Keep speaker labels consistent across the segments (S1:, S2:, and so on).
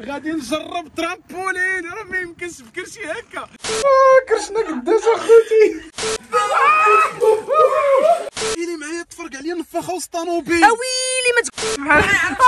S1: غادي نجرب ترامبولين، راه ما يمكنش في كرشي هكا. كرشنا قداش اخوتي. اللي معايا تفرق عليا نفاخه وسط طوموبيل.
S2: اويلي ما تقول.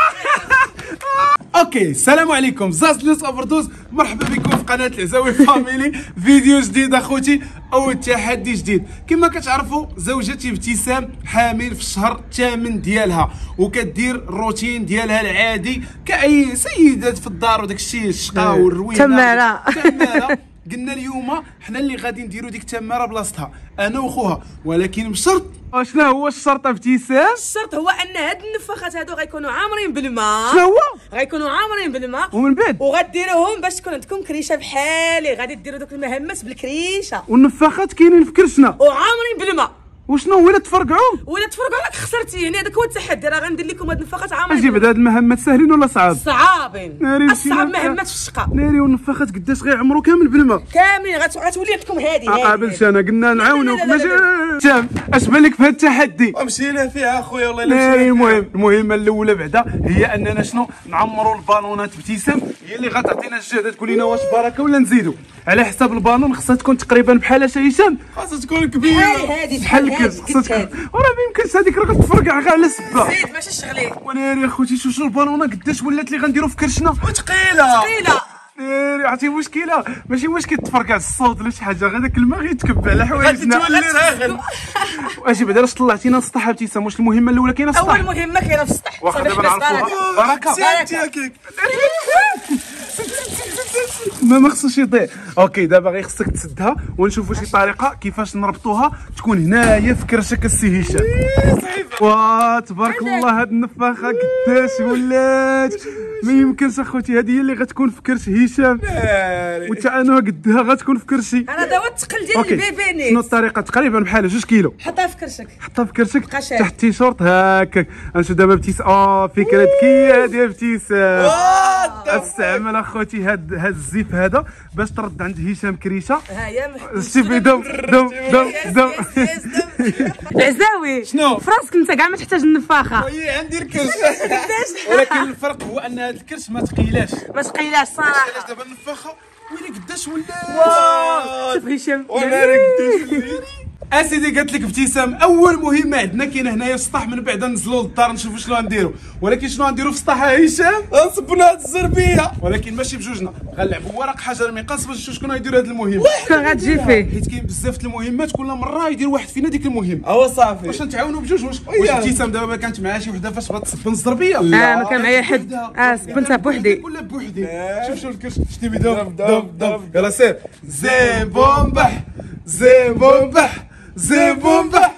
S1: اوكي السلام عليكم، زازلوس اوفردوز، مرحبا بكم في قناه العزاوي فاميلي. فيديو جديد اخوتي او تحدي جديد. كما كتعرفوا زوجتي ابتسام حامل في الشهر الثامن ديالها، وكدير الروتين ديالها العادي كاي سيدات في الدار وداك الشيء الشقا والروينه
S2: تماره.
S1: قلنا اليوم حنا اللي غادي نديرو ديك التماره بلاصتها انا وخوها، ولكن بشرط. شنو هو الشرط ابتسام؟
S2: الشرط هو ان هاد النفاخات هادو غيكونوا عامرين بالماء.
S1: شنو هو؟
S2: غيكونوا عامرين بالماء
S1: ومن بعد
S2: وغديروهم باش تكون عندكم كريشه بحالي. غادي ديروا دوك المهمات بالكريشه
S1: والنفاخات كاينين في كرشنا
S2: وعامرين بالماء.
S1: وشنو ولا تفرقعوا
S2: ولا تفرقوا راك خسرتي. يعني هذاك هو التحدي، راه غندير لكم هاد النفاخات عامرين.
S1: اجيب هاد المهمات ساهلين ولا صعاب؟
S2: صعابين.
S1: ناري
S2: اصعب مهمات في الشقه.
S1: ناري والنفاخات قداش غيعمروا كامل بالماء
S2: كاملين غتولي عندكم هذه.
S1: قابلش انا قلنا نعاونوك ماشي تام. اش بالك في هاد التحدي؟
S3: ومشينا فيها اخويا والله.
S1: ناري المهمه الاولى بعدا هي اننا شنو نعمروا البالونات. ابتسام هي اللي غتعطينا الجهد، تقول لنا واش بركه ولا نزيدوا على حساب البالون. خصها تكون تقريبا بحال اش هشام،
S3: خاصها تكون كبيره
S2: هذه
S1: بحال الكرش. خصها تكون وراه ما يمكنش هذيك راه غتفرقع غير على سبه.
S2: زيد ماشي شغلي.
S1: وناري اخوتي شوف البالونه قداش ولات اللي غنديروا في كرشنا
S3: وثقيله.
S1: ناري عرفتي مشكله ماشي مشكل تفرقع الصوت ولا شي حاجه، غير داك الماء غيتكب على حوايجنا.
S3: غتولي ساخن.
S1: واجي بعدا اش طلعتينا السطح ابتسام؟ واش المهمه الاولى كاينه السطح؟
S2: اول مهمه كاينه في السطح.
S1: واخا دابا نعرفوها. بركه
S3: سيرتي هكاك
S1: ما خصوش يضيع. اوكي دابا غير خصك تسدها ونشوفوا شي طريقه كيفاش نربطوها تكون هنايا في كرشك السي هشام. واه تبارك الله هاد النفاخه قداش ولات ما يمكنش اخوتي. هذه هي اللي غتكون في كرش هشام وتعنوها قدها غتكون في كرشي.
S2: انا دابا الثقل ديال البيبيني.
S1: شنو الطريقه؟ تقريبا بحال 2 كيلو.
S2: حطها في كرشك.
S1: حطها في كرشك تحت التيشيرت هكاك. غنشوف دابا ابتسام. فكره ذكيه هذه ابتسام. استعمل اخوتي هاد الزيف هذا باش ترد عند هشام كريشه.
S2: ها هي
S1: شوفي دم دم دم دم.
S2: العزاوي
S3: شنو؟
S2: فراسك انت كاع ما تحتاج النفاخه.
S3: وي عندي الكرش.
S1: ولكن الفرق هو ان هاد الكرش ما ثقيلاش.
S2: ما ثقيلاش صراحه.
S1: علاش دابا النفاخه ويلي قداش ولا.
S2: شوف هشام
S3: وناري قداش.
S1: اسيدي قالت لك ابتسام اول مهمه عندنا كاينه هنايا في السطح، من بعد ننزلوا للدار نشوفوا شنو غنديروا. ولكن شنو غنديروا في السطح هشام؟
S3: نصبنا هاد الزربيه،
S1: ولكن ماشي بجوجنا، غنلعبوا ورق حجر مقص باش نشوف شكون غيدير هاد المهمه.
S2: شكون غتجي فيه؟
S1: حيت كاين بزاف د المهمات كل مره يدير واحد فينا ديك المهمه.
S3: هو صافي.
S1: واش نتعاونوا بجوج؟ واش ابتسام دابا ما كانت معها شي وحده فاش بغات تصبن الزربيه؟
S2: ما كان معايا حد. سبنتها بوحدي
S1: ولا بوحدي. شوف الكرش شتي دم دم دم. يلا سير. زي بومبح زي بومبح زي بومبح.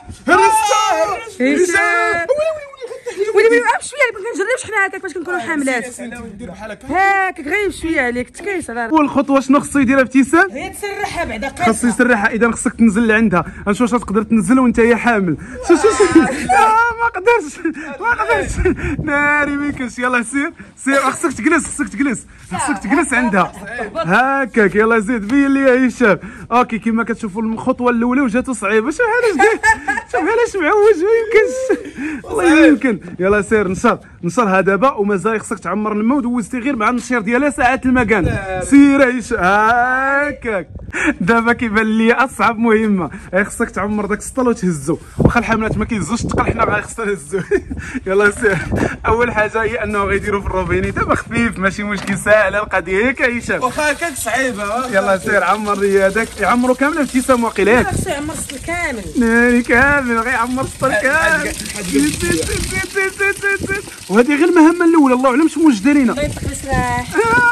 S2: هشام ويلي بشويه اللي كنجرب شحال هكاك باش كنكونوا حاملات.
S1: ندير بحال هكا
S2: هاك غير بشويه عليك تكيس.
S1: والخطوه شنو خصو يدير ابتسام؟
S2: هي تسرحها بعدا
S1: خاصو يسرحها. اذا خصك تنزل لعندها نشوف واش تقدر تنزل وانت هي حامل. شوف ما قدرتش ناري ما يمكنش. يلا سير خصك تجلس عندها هكاك. يلا زيد بين لي يا هشام. اوكي كما كتشوفوا الخطوه الاولى وجاتو صعيبه. شوف علاش معوج ما يمكنش والله ما يمكن. يلا سير نشرها دابا ومازال خصك تعمر الماء ودوزتي غير مع النشير ديالها ساعات المكان. سير هكاك. دابا كيبان لي اصعب مهمه خصك تعمر داك السطل وتهزو. واخا الحملات ما كيهزوش الثقل حنا غير خصنا نهزو. يلا سير. اول حاجه هي انه غيديروا في الروبيني. دابا خفيف ماشي مشكل ساهله القضيه هيك هشام.
S3: واخا هكاك صعيبه.
S1: يلا سير عمر لي هذاك. يعمروا كامله ابتسام واقيلا ياك.
S2: خصو يعمر السطل كامل.
S1: ناري كامل غيعمر السطل كامل. وهذه غير المهمه الاولى، الله اعلم شنو واش دارينا.
S2: الله يطلق السراح.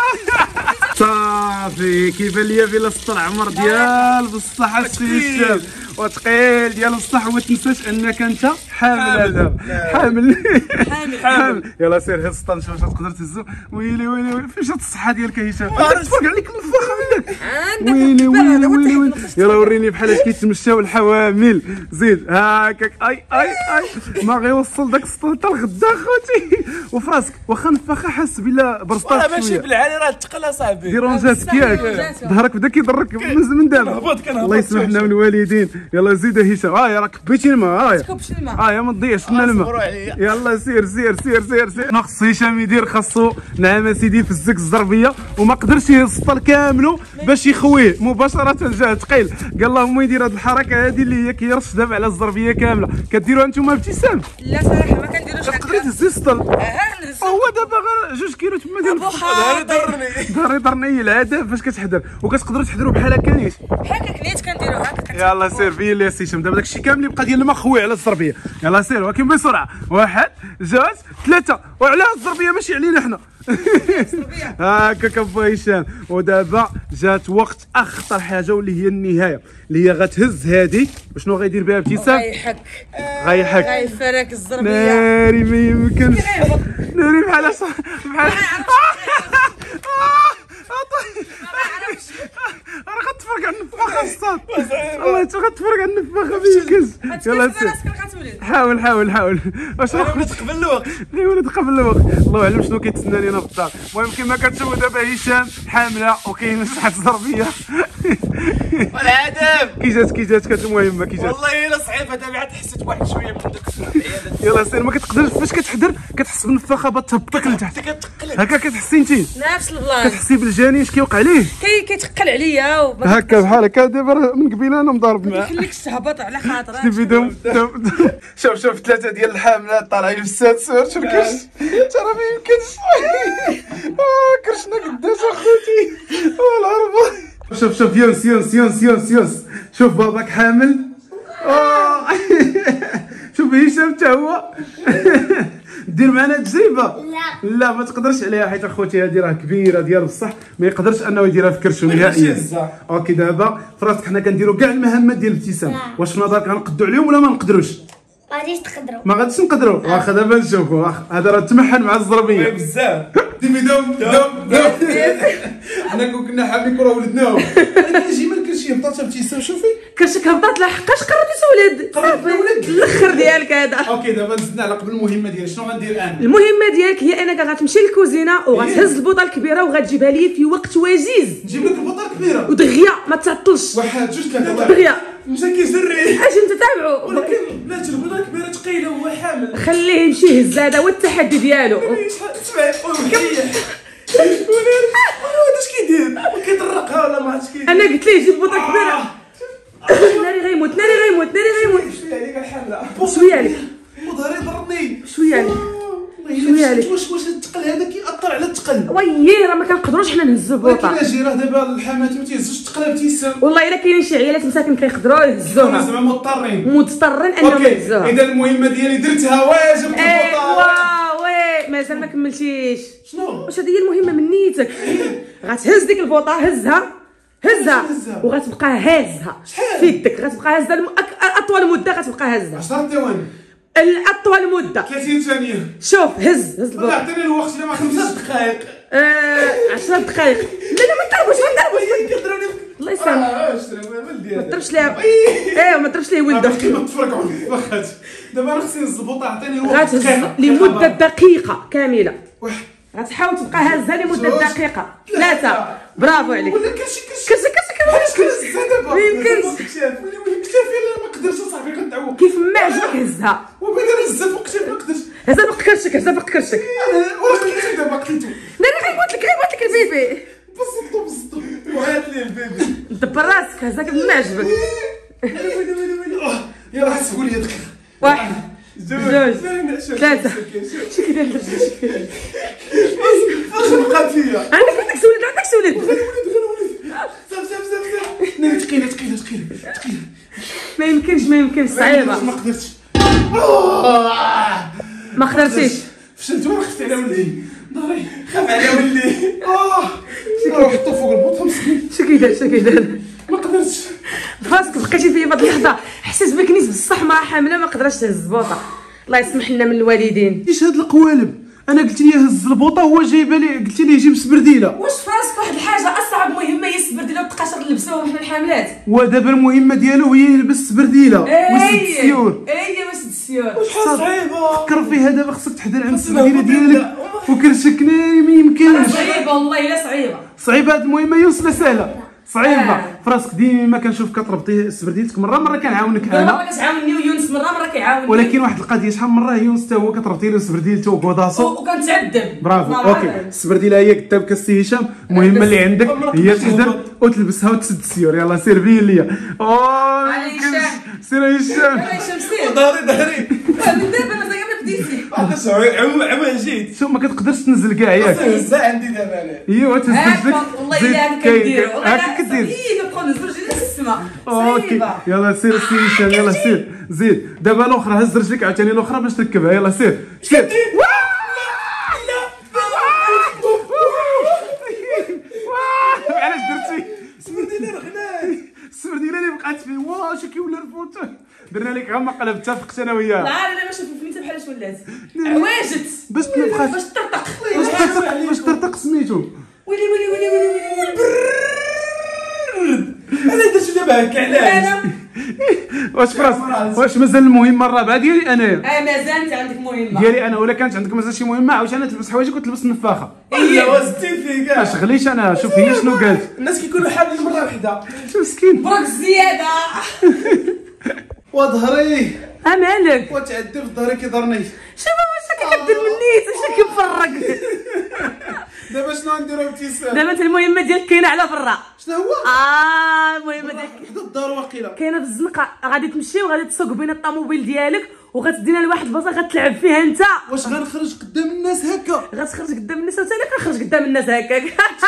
S1: صافي كيبان ليا بلا السطل عمر ديال بصح السي هشام وثقيل ديال الصح. وما تنساش انك انت حامل. هذا حامل. يلا سير هز السطل نشوف واش تقدر تهزو. ويلي فين جات الصحه ديالك يا هشام؟ تفرق عليك النفاخه منك. ويلي يلا وريني بحال اش كيتمشاو الحوامل. زيد هكاك. اي ما غيوصل داك السطل حتى لغدا اخوتي. وفراسك واخا نفاخه حس بلا برسطات شويه.
S3: ماشي بالعالي راه الثقل اصاحبي.
S1: ديرونجاتك ياك ظهرك بدا كيضرك من دابا. الله يسمح لنا والوالدين. يلا زيد هشام. يا راك كبيتي الماء.
S2: كوبش الماء.
S1: يا ما تضيعش لنا الماء. يلا سير سير سير سير سير. خص هشام يدير، خاصو نعم سيدي يفزك الزربيه وما قدرش يسطل كاملو باش يخويه مباشره، جا ثقيل. قال اللهم يدير هذه الحركه هذه اللي هي كيرش دابا على الزربيه كامله. كديروها انتم ابتسام؟
S2: لا صراحه ما كنديروش هكا.
S1: تقدري تهزي السطل.
S2: نهزو.
S1: هو دابا غير 2 كيلو تما ديال ضهري يضرني العاده فاش كتحضر، وكتقدروا تحضروا بحال هكا نيت.
S2: هكا كنيت كنديرو هكا.
S1: يلا سير بين لي هشام. دابا داكشي كامل اللي بقى ديال الماء خويه على الزربيه. يلا سير ولكن بسرعه. 1 2 3. وعلى الزربيه ماشي علينا حنا. هكا كفا هشام. ودابا جات وقت اخطر حاجه واللي هي النهايه، اللي هي غتهز هذه. شنو غيدير بها ابتسام؟ غيحك
S2: غيفرك الزربيه.
S1: ناري ما يمكنش. ناري بحال راه غتفرق على النفاخه الصاد. والله حتى غتفرق على النفاخه ما يمكنش. يلا سير حاول واش
S3: قبل الوقت.
S1: اي ولد قبل الوقت. الله اعلم شنو كيتسناني انا في الدار. المهم كما كتشوفوا دابا هشام حامله وكاين شحال زربيه.
S3: والعذاب
S1: كي جاتك المهمه كي جات.
S3: والله الا صعيبه دابا عاد حسيت بواحد شويه من داك العيادات.
S1: يلا سير. ما كتقدرش فاش كتحضر كتحس بالنفاخه بتهبطك لتحت. هكا كتحسي انت؟
S2: نفس البلان.
S1: كتحسي بالجاني اش كيوقع ليه؟
S2: كيتقل عليا
S1: هكا بحال هكا. دابا من قبيله انا مضارب معاه.
S2: خليكش تهبط على خاطرك.
S1: شوف 3 ديال الحاملات طالعين في السادسور. شوف كرش ترى ما يمكنش. كرشنا قداش اخوتي والعربه. شوف يونس. شوف باباك حامل. شوف هشام حتى هو. دير معنا تجربه. لا ما تقدرش عليها حيت اخوتي هذه راه كبيره ديال بصح ما يقدرش انه يديرها في كرشو نهائيا. اوكي دابا فراسك حنا كنديروا كاع المهمات ديال ابتسام. واش في نظرك غنقدوا عليهم ولا ما نقدروش؟
S4: غاديش تقدروا.
S1: ما غاديش نقدروا. واخا دابا نشوفوا. هذا راه تمحن مع الزربيه
S3: بزاف.
S1: دم حنا كنا حاملين كره ولدناهم. انا كنجي من كلشي هبطات ابتسام. شوفي
S2: كرشك هبطات. لحقاش قربتي تولد الاخر ديالك هذا.
S1: اوكي دابا نزدنا على قبل المهمه ديالي. شنو غندير انا؟
S2: المهمه ديالك هي انك غتمشي للكوزينه وغتهز البوطه الكبيره وغتجيبها لي في وقت وجيز.
S1: نجيب لك البوطه الكبيره
S2: ودغيا ما تعطلش.
S1: 1 2 3.
S2: دغيا
S3: مشى كيجري.
S2: اش انت تابعو.
S3: ولكن بلاتي البوطه كبيره ثقيله وهو حامل.
S2: خليه يمشي يهز. هذا هو التحدي ديالو.
S3: اسمعي واش كيدير؟ كيطرقها ولا ما عرفتش كيدير.
S2: انا قلت ليه جيب البوطه الكبيره. ناري غيموت.
S3: عليك الحمله.
S2: شويه عليك.
S3: وظهري ضرني.
S2: شويه عليك.
S3: واش الثقل هذا كيأثر على الثقل؟
S2: ويي راه ما كنقدروش حنا نهزو البوطه.
S3: ولكن اجي راه دابا الحمات ما تيهزوش الثقل ابتسام.
S2: والله الا كاينين شي عيالات مساكن كيقدروا يهزوها.
S3: زعما مضطرين
S2: انهم يهزوها.
S3: اذا المهمه ديالي درتها واجب البوطه.
S2: وي مازال ما كملتيش.
S3: شنو؟
S2: واش هذه هي المهمه من نيتك؟ غتهز ديك البوطه. هزها وغتبقى هازها في يدك. غتبقى هازها اطول مده. غتبقى هازها
S3: 10 ثواني.
S2: اطول مده
S3: 30 ثانيه.
S2: شوف هز البوطه.
S3: عطيني الوقت. الا ما 5 دقائق.
S2: 10 دقائق. لا ما تضربوش.
S3: كيضربني.
S2: الله يسامحك. ما تضربش ليها. ما تضربش ليه ولده.
S3: كيما تفرقعوا الفخات. دابا انا خصني نهز البوطه. عطيني الوقت.
S2: غتهز لمده دقيقه كامله. غتحاول تبقى هازها لمده دقيقه 3. برافو عليك.
S3: ولا كرشي
S2: ما يمكنش.
S3: كتافي ما قدرتش اصاحبي كنتعوق.
S2: كيف ما عجبك هزها.
S3: وبدا نهزها فوق كتافي ما قدرتش.
S2: هزها فوق كرشك.
S3: واش قلتي دابا قتلتو؟
S2: ناري غيموت لك البيبي.
S3: بسطو وعيط لي البيبي.
S2: دبر راسك. هزها كيف ما عجبك.
S3: يلاه حسبوا لي يدك.
S2: 1 2 3. شو كيدير
S3: واش بقى فيا؟
S2: عندك سولد.
S3: صافي ناري ثقيله.
S2: ما يمكنش. صعيبه. ما قدرتيش.
S3: فشلت وانا خفت على ولدي. ضهري خاف على ولدي. حطو فوق البوطه مسكين.
S2: شو كيدير
S3: ما قدرتش.
S2: فاسك بقيتي فيا بعض اللحظه حسيت بك نيت بصح مع حامله ما قدرتش تهز البوطه. الله يسمح لنا من الوالدين.
S1: ايش هاد القوالب؟ انا قلت لي هز البوطه وهو جايبه لي. قلت لي جيب سبرديله.
S2: واش فراسك واحد الحاجه اصعب مهمه هي السبرديله والتقاشر اللي لبسوها وحنا الحاملات.
S1: ودابا المهمه ديالو هي يلبس سبرديله ويسد السيور.
S2: وسد السيور.
S3: صعيبه.
S1: فكر فيها دابا. خصك تحضر عند السبرديله ديالك وكرشك ناري ما يمكنش.
S2: صعيبه والله الا صعيبه.
S1: صعيبه هاد المهمه. يوصل سهله. صعيبه فراسك ديما كنشوف كتربطي سبرديلتك مره كنعاونك انا
S2: مره كتعاوني ويونس مره كيعاوني
S1: ولكن واحد القضيه شحال من مره يونس حتى هو كتربطي له سبرديلته وكوداسو
S2: وكنتعذب
S1: برافو اوكي السبرديله هي قدامك السي هشام المهمه اللي عندك هي تحضر وتلبسها وتسد السيور يلا سير بين ليا سير هشام
S2: سير
S3: ضهري
S2: من دابا انا زي ما بديتي
S3: علاش عوام جيت
S1: شوف ما كتقدرش تنزل كاع ياك
S3: هزه عندي دابا انا
S1: ايوا تهز رجلك
S2: والله الا كنديرو
S1: هاك كدير
S2: نبقاو نهزو رجلينا للسما
S1: اوكي يلا سير السي هشام يلا سير زيد دابا الاخرى هز رجلك عاوتاني الاخرى باش تركبها يلا سير سير علاش درتي
S3: سبرديله رحنا
S1: السبرديله اللي بقات فيه واش كيولي الفوت درنا لك غير مقلب اتفقت انا وياه
S2: لا انا ما شوف الفليته بحال اش ولات عواجت
S1: باش تنفخ
S2: باش تطرطق
S1: باش ترتق سميتو
S2: ويلي
S3: انا درت دابا هكا علاش
S1: واش فراس واش مازال المهمه الرابعه ديالي انايا
S2: مازال انت عندك مهمه
S1: ديالي انا ولا كانت عندك مازال شي مهمه عاوتاني تلبس حوايجك وتلبس النفاخه
S3: لا وزتي فيه كاع
S1: اش غليش انا شوف هي شنو قالت
S3: الناس كيكونوا حاملين مره واحده
S1: شوف مسكين
S2: برك زياده
S3: وظهري
S2: مالك
S3: وتعدي في ظهري كيضرني
S2: شوف واش كيحضر مني واش كيفرق
S3: دابا شنو نديرو ابتسام
S2: دابا انت المهمه ديالك كاينه على برا
S3: شنو هو
S2: المهمه ديالك
S3: حدا الدار واقيلا
S2: كاينه في الزنقه غادي تمشي وغادي تسوق بين الطوموبيل ديالك وغتدينا لواحد البلاصه غتلعب فيها انت
S3: واش غنخرج قدام الناس هكا
S2: غتخرج قدام الناس وثاني غنخرج قدام الناس هكاك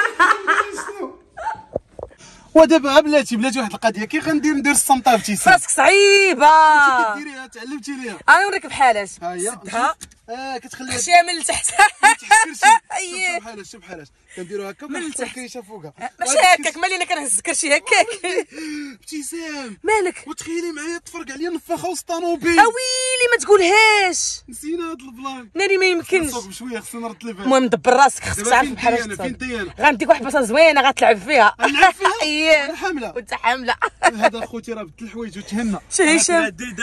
S3: ودابا بلاتي واحد القضيه كي غندير ندير الصمطه ابتسام
S2: راسك صعيبه
S3: كديريها تعلمتي ليها
S2: انا نوريك بحالاش
S3: ها هي
S2: سدها
S3: كتخليها
S2: خشيها من التحت
S3: شوف بحالاش شوف بحالاش كنديروا هكا وكنحطوا الكريشه فوقها
S2: ماشي هكاك مالي انا كنهز كرشي هكاك
S3: ابتسام
S2: مالك
S3: وتخيلي معايا تفرق عليا نفاخه وسط طوموبيل
S2: ويلي ما تقولهاش
S3: نسينا هاد البلان
S2: ناري ما يمكنش
S3: نصوب بشويه خصنا نرد الفيديو
S2: المهم دبر راسك خصك تعرف بحال
S3: فين طيانه
S2: غنديك واحد البلاصه زوينه غتلعب فيها
S3: نلعب فيها
S2: اييه
S3: حامله
S2: وانت حامله
S3: هذا خوتي راه بدل الحوايج وتهنى
S2: شو هشام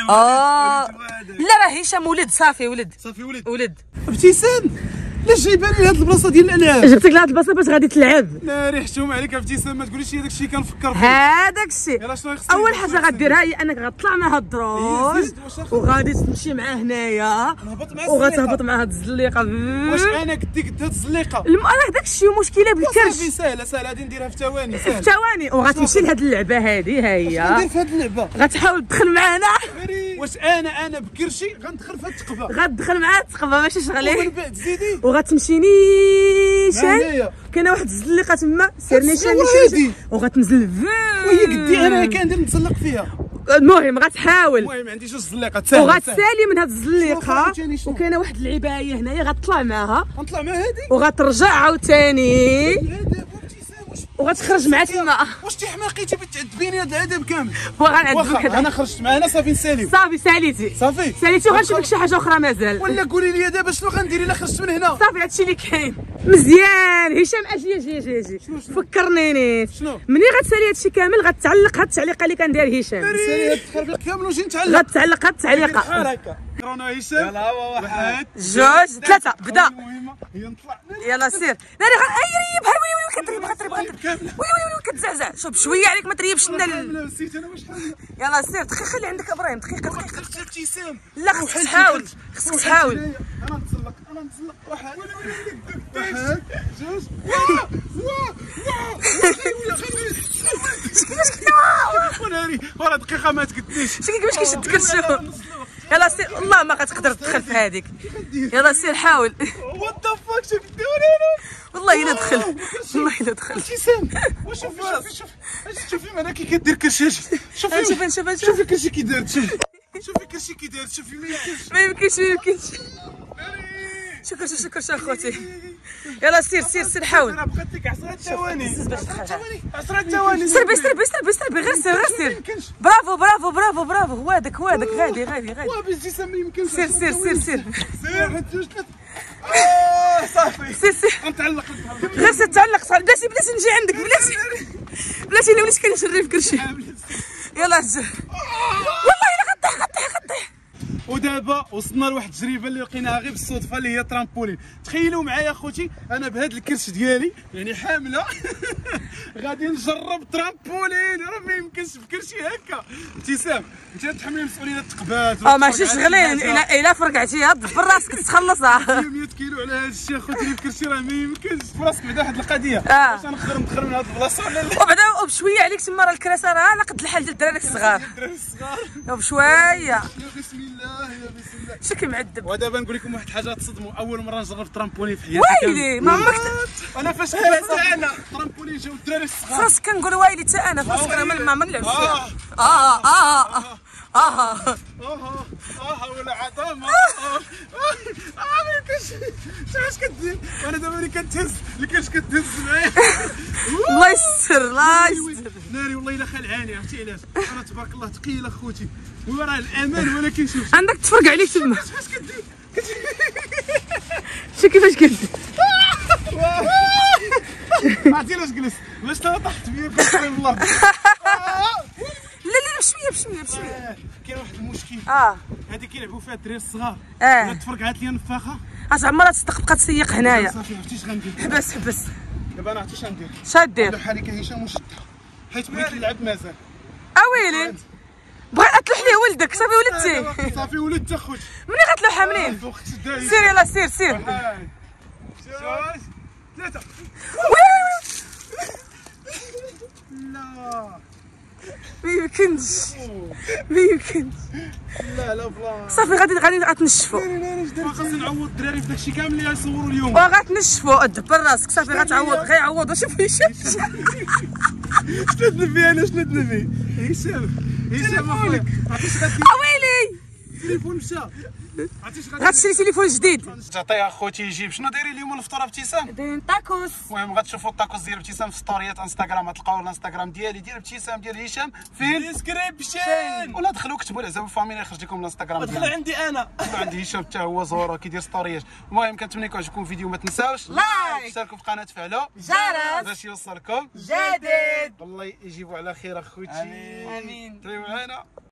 S2: لا راه هشام ولد صافي ولد ولد
S3: ابتسام علاش جايبه لي هاد البلاصه ديال الالعاب
S2: جبتك لهاد البلاصه باش غادي تلعب
S3: ناري حشوم عليك ابتسام ما تقوليش داك الشيء كنفكر فيه
S2: هذاك الشيء
S3: يلاه شنو خصني
S2: اول حاجه غديرها هي انك غتطلع مع هاد الدروج وغادي تمشي معاه هنايا وغتهبط مع هاد الزليقه
S3: واش انا كنت هاد الزليقه
S2: راه داك الشيء مشكله بالكرش
S3: صافي سهله غادي نديرها في ثواني
S2: في ثواني وغتمشي لهاد اللعبه هادي ها هي
S3: ندير في هاد اللعبه
S2: غتحاول تدخل معنا
S3: واش انا بكرشي غندخل في هاد التقبه
S2: غتدخل معاه التقبه ماشي شغلي
S3: ومن بعد زيدي
S2: وغتمشي نيشان كاينه واحد الزليقه تما سير نيشان وغتنزل
S3: وهي قدي انا كندير نتسلق فيها
S2: المهم غتحاول
S3: المهم عندي جوج زليقات
S2: وغتسالي من هاد الزليقه وكاينه واحد اللعبايه هنايا غتطلع معاها
S3: غنطلع مع هادي
S2: وغترجع عاوتاني وغتخرج مع تما
S3: واش تي حماقيتي بتعذبيني هاد العذاب كامل
S2: وغنعذبك هذا
S3: انا خرجت معانا صافي نساليو
S2: صافي ساليتي وغنشوف لك شي حاجه اخرى مازال
S3: ولا قولي لي دابا شنو غندير الا خرجت من هنا
S2: صافي هادشي اللي كاين مزيان هشام اجي فكرنيني
S3: شنو
S2: مني غتسالي هادشي كامل غتعلق هاد التعليقه اللي كندير هشام
S3: سالي هاد التخربيق كامل وجي نتعلق
S2: غتعلق هاد التعليقه
S3: بحال هكا كرونا هشام يلا هو واحد
S2: جوج ثلاثه بدا
S3: هي نطلع
S2: يلا سير ناري اي بحال ويلي كتريب ويلي كتزعزع شوف شويه عليك ما تريبش لنا
S3: نسيت انا واش حامل
S2: يلا سير دقيقه خلي عندك ابراهيم دقيقه
S3: ابتسام
S2: لا خصك تحاول
S3: انا نتسلق واحد جوج وناري ورا دقيقه ما تقدنيش
S2: كيفاش كيشد كرشو يلا سير والله ما غتقدر تدخل في هذيك يلا سير حاول
S3: وات ذا فاك شو كديروا
S2: والله الا دخل
S3: ابتسام شوفي معنا كي كدير كرشاش شوفي كرشي كي دارت شوفي
S2: ما يمكنش شكرا اخوتي يلا سير حاول
S3: بقات لك 10 ثواني 10
S2: ثواني سربي غير سير برافو هوادك غادي
S3: وابتسام ما يمكنش
S2: سير
S3: واحد جوج ثلاثة صافي
S2: سير
S3: غنتعلق
S2: غير تعلق صافي بلاتي نجي عندك بلاتي انا وليت كنشري في كرشي يلا والله الا غطيح
S1: ودابا وصلنا لواحد التجربه اللي لقيناها غير بالصدفه اللي هي ترامبولين. تخيلوا معايا اخوتي انا بهذا الكرش ديالي يعني حامله غادي نجرب ترامبولين. راه ما يمكنش بكرشي هكا. ابتسام انت تحملي مسؤوليه التقبات
S2: ماشي شغلين الا فرقعتيها دبر راسك تخلصها.
S1: 100 كيلو على هذا الشيء اخوتي اللي بكرشي راه ما يمكنش فراسك بعدا واحد القضيه. واش غنقدر ندخل من هذه البلاصه ولا لا؟
S2: وبعدا وبشويه عليك تما راه الكراسه راه على قد الحال ديال الدراري الصغار. وبشويه
S1: بسم الله يا بسم الله.
S2: شكي معذب.
S1: ودابا نقول لكم واحد الحاجه تصدموا. اول مره نجرب ترامبولين في حياتي.
S2: ويلي ما عمرك
S1: انا فاش كنت انا ترامبولين جاو الدراري الصغار
S2: فراسك كنقول ويلي حتى انا فراسك راه ما نلعبش فيها.
S1: ولا عظمه. ما يمكنش. اش كدير انا دابا ملي كنتهز اللي كاش كتهز معايا.
S2: الله يستر الله يستر.
S1: ناري والله الا خلعاني. عرفتي علاش؟ انا تبارك الله ثقيل اخوتي وراه الامان ولكن شوف
S2: عندك تفرق عليك تما.
S1: فاش كدير
S2: شوف كيفاش كدير.
S1: عرفتي علاش جلست باش طاحت بيا بسم الله.
S2: لا بشويه.
S1: كاين واحد المشكل. هذه كيلعبوا فيها الدراري الصغار. تفرقعات لي نفاخه.
S2: اش عمرها تبقى تسيق هنايا.
S1: صافي عرفتي اش غندير.
S2: حبس.
S1: دابا انا عرفتي اش غندير.
S2: شادير
S1: بحالي كهشام وشدها حيت بغيت نلعب مازال.
S2: اويلي بغيت تلوح ليه ولدك. صافي ولدتي.
S1: صافي ولدت اخوتي.
S2: مني غتلوحها منين؟ سير يلا سير.
S1: جوج ثلاثة. لا
S2: ما يمكنش.
S1: لا بلا.
S2: صافي غادي غتنشفوا.
S1: خاصني نعوض الدراري في داكشي كامل اللي غيصوروا اليوم.
S2: وغتنشفوا دبر راسك. صافي غيعوضوا. شوف هشام
S1: شنو تنبي انا شنو تنبي هشام اخويا. عرفتي غادي
S2: ويلي
S1: التليفون مشى.
S2: غتشري تليفون جديد.
S1: تعطيها اخوتي يجيب. شنو دايرين اليوم الفطور ابتسام؟
S2: دايرين طاكوس.
S1: المهم غتشوفوا الطاكوس ديال ابتسام في ستوريات انستغرام. غتلقاو الانستغرام ديالي ديال ابتسام ديال هشام في الديسكريبشن. ولا دخلوا كتبوا له زعما فاميلي يخرج لكم الانستغرام ديالي.
S3: دخلوا عندي انا.
S1: دخلوا عندي هشام حتى هو زهور كيدير ستوريات. المهم كنتمنى يكون عجبكم الفيديو. ما تنساوش
S2: لايك
S1: اشتركوا في القناه تفعلوا
S2: جرس
S1: باش يوصلكم
S2: جديد.
S1: والله يجيبوا على خير اخوتي.
S2: امين.
S1: تريو معانا.